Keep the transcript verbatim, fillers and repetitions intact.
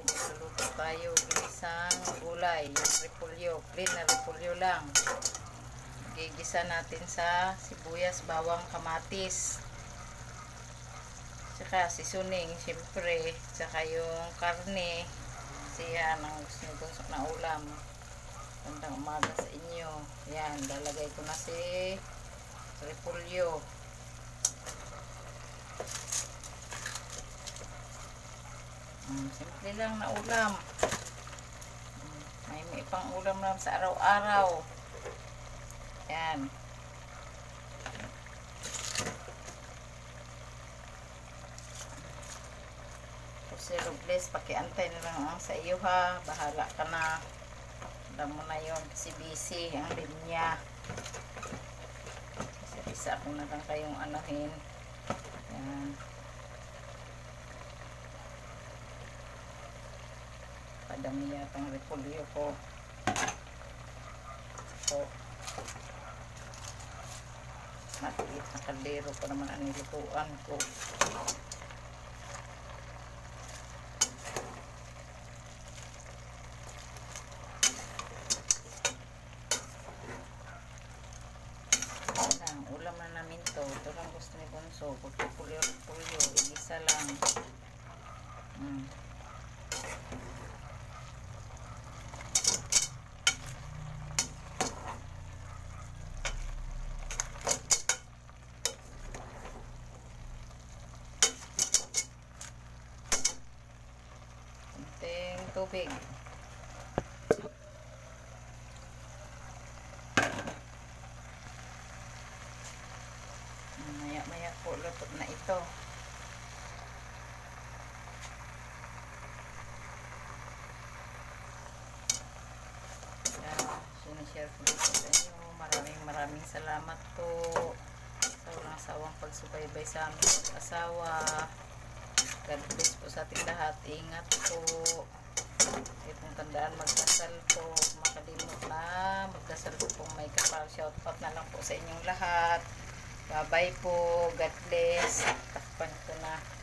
Luluto tayo isang gulay, yung repolyo, plain na repolyo lang. Gigisa natin sa sibuyas, bawang, kamatis. Saka seasoning, siyempre. Saka yung karne. Kasi yan ang gusto nyo gusto na ulam. Gandang umaga sa inyo. Yan, lalagay ko na si repolyo. Hmm, simple lang na ulam. Hmm, may may pang ulam lang sa araw-araw. Yan. Si Robles, pakiantay na lang ang sa iyo ha. Bahala ka na. Alam mo na yun. Kasi busy ang linya. Isa-isa ko na lang kayong anuhin. Yan. Padami yatang repolyo ko. So, matiit na kaldero pa naman ang nilutuan ko. Ulam na namin to. Ito lang gusto ni Bonso. Pulyo-pulyo. Igisa lang. Hmm. Kunting tubig. Maya-maya po luto na ito. Uh, sinishare ko dito sa inyo. Maraming maraming salamat po sa walang sawang pagsubaybay sa aming asawa. God bless po sa ating lahat. Ingat po. Itong tandaan, magdasal po. Makalimot na magdasal po kung may kapal. Shout out na lang po sa inyong lahat. Bye-bye po. God bless. Takpan ko na.